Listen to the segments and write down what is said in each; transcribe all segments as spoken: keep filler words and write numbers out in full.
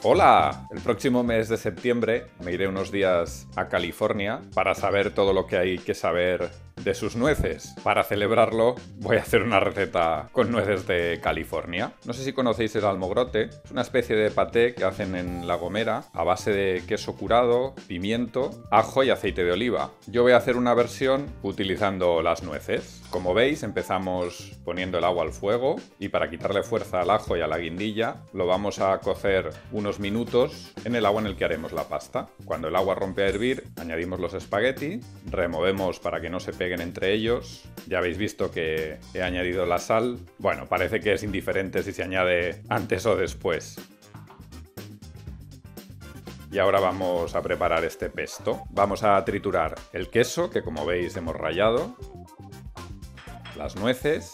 Hola, el próximo mes de septiembre me iré unos días a California para saber todo lo que hay que saber de sus nueces. Para celebrarlo voy a hacer una receta con nueces de California. No sé si conocéis el almogrote, es una especie de paté que hacen en La Gomera a base de queso curado, pimiento, ajo y aceite de oliva. Yo voy a hacer una versión utilizando las nueces. Como veis, empezamos poniendo el agua al fuego y para quitarle fuerza al ajo y a la guindilla lo vamos a cocer unos minutos en el agua en el que haremos la pasta. Cuando el agua rompe a hervir, añadimos los espagueti, removemos para que no se peguen entre ellos. Ya habéis visto que he añadido la sal. Bueno, parece que es indiferente si se añade antes o después. Y ahora vamos a preparar este pesto. Vamos a triturar el queso, que como veis hemos rallado, las nueces,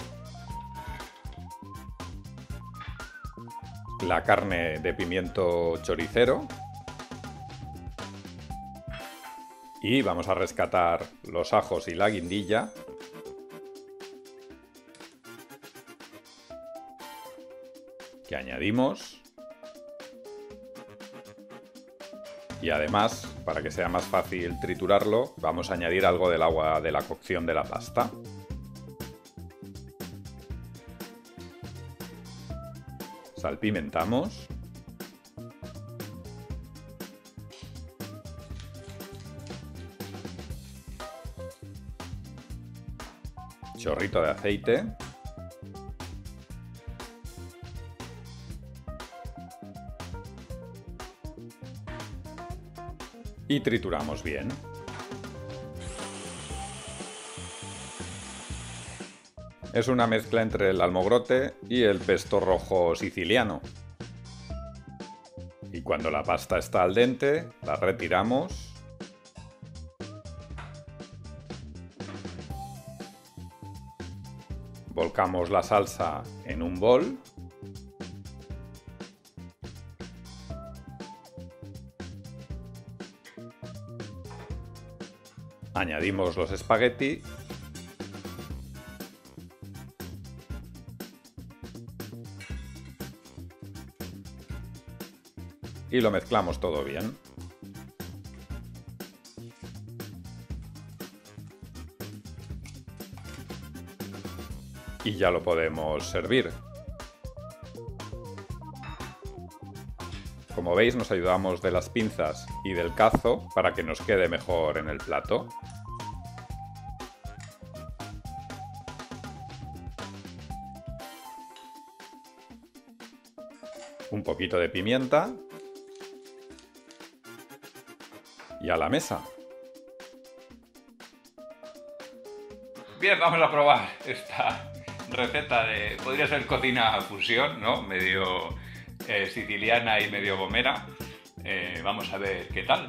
la carne de pimiento choricero y vamos a rescatar los ajos y la guindilla que añadimos. Y además, para que sea más fácil triturarlo, vamos a añadir algo del agua de la cocción de la pasta. Salpimentamos. Chorrito de aceite. Y trituramos bien. Es una mezcla entre el almogrote y el pesto rojo siciliano. Y cuando la pasta está al dente, la retiramos. Volcamos la salsa en un bol. Añadimos los espagueti. Y lo mezclamos todo bien. Y ya lo podemos servir. Como veis, nos ayudamos de las pinzas y del cazo para que nos quede mejor en el plato. Un poquito de pimienta. Y a la mesa. Bien, vamos a probar esta receta de... podría ser cocina fusión, ¿no? Medio eh, siciliana y medio gomera. Eh, vamos a ver qué tal.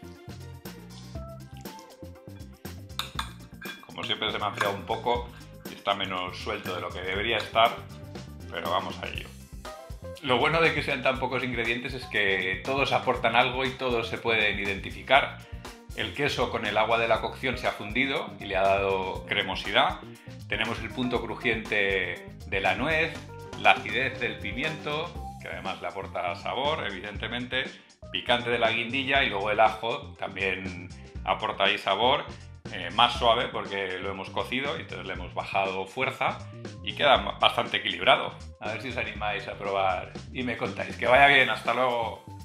Como siempre se me ha enfriado un poco y está menos suelto de lo que debería estar, pero vamos a ello. Lo bueno de que sean tan pocos ingredientes es que todos aportan algo y todos se pueden identificar. El queso con el agua de la cocción se ha fundido y le ha dado cremosidad. Tenemos el punto crujiente de la nuez, la acidez del pimiento, que además le aporta sabor, evidentemente, picante de la guindilla y luego el ajo también aporta ahí sabor. Eh, más suave porque lo hemos cocido y entonces le hemos bajado fuerza y queda bastante equilibrado. A ver si os animáis a probar y me contáis. Que vaya bien, hasta luego.